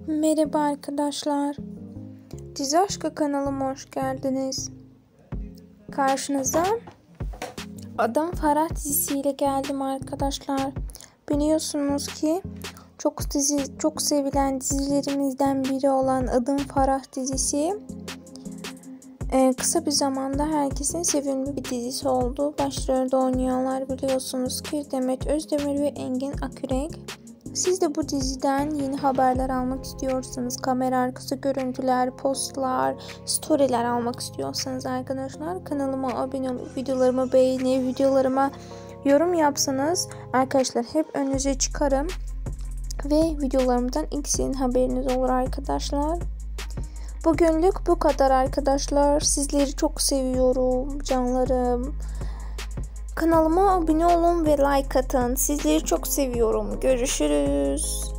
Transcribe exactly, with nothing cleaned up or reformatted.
Merhaba arkadaşlar. Dizi Aşkı kanalıma hoş geldiniz. Karşınıza Adım Farah dizisiyle geldim arkadaşlar. Biliyorsunuz ki çok dizi çok sevilen dizilerimizden biri olan Adım Farah dizisi Ee, kısa bir zamanda herkesin sevimli bir dizisi oldu. Başrolde oynayanlar biliyorsunuz ki Demet Özdemir ve Engin Akürek. Siz de bu diziden yeni haberler almak istiyorsanız, kamera arkası görüntüler, postlar, storyler almak istiyorsanız arkadaşlar kanalıma abone olup videolarımı beğenip videolarıma yorum yapsanız arkadaşlar hep önünüze çıkarım ve videolarımdan ilk sizin haberiniz olur arkadaşlar. Bugünlük bu kadar arkadaşlar. Sizleri çok seviyorum canlarım. Kanalıma abone olun ve like atın. Sizleri çok seviyorum. Görüşürüz.